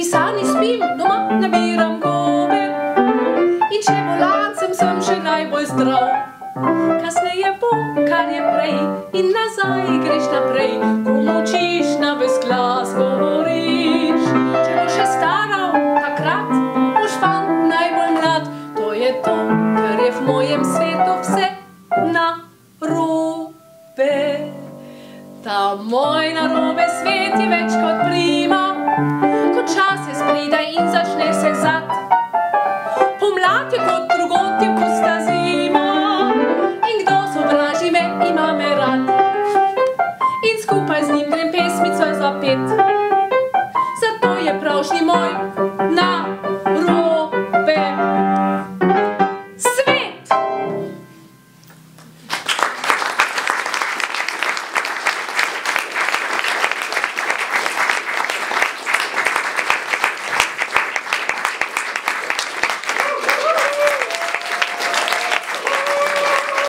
pisarni spim, doma nabiram gobe. In če volancem sem še najbolj zdrav, kasneje bo, kar je prej, in nazaj greš naprej, ko močiš na ves glas govoriš. Če boš še staral, takrat boš fant najbolj mlad, to je to, ker je v mojem svetu vse narobe. Ta moj narobe svet je več kot prima, ko čas je spredaj in začne se vzad. Pomlad je kot drugod, je pusta zima, in kdo sovraži me, ima me rad. In skupaj z njim grem pesmico zapet, zato je pravšnji moj